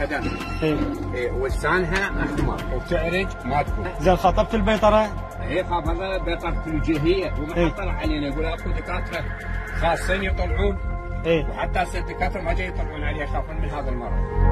دم. اي ولسانها احمر وتعرج ما تكون. زين خاطبت البيطره؟ هي خافضها بيطره الوجيهيه وما طلع علينا، يقول اكو دكاتره خاصين يطلعون. وحتى هسه الدكاتره ما جاي يطلعون عليها يخافون من هذا المرض.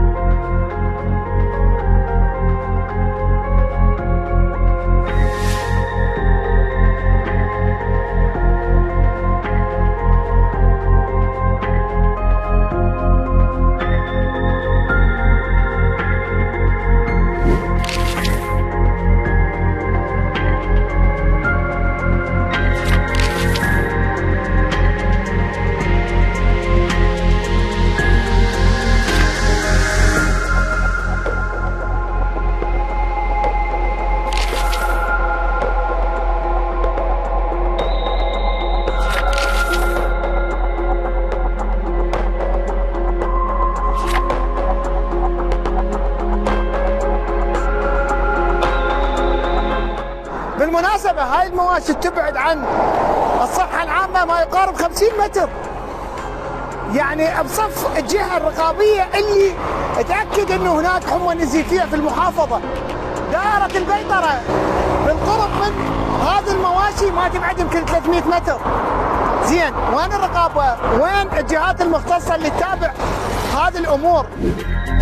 بالمناسبة هاي المواشي تبعد عن الصحة العامة ما يقارب 50 متر، يعني بصف الجهة الرقابية اللي تأكد انه هناك حمى نزيفية في المحافظة. دائرة البيطرة بالقرب من هذه المواشي ما تبعد يمكن 300 متر. زين وين الرقابة؟ وين الجهات المختصة اللي تتابع هذه الأمور؟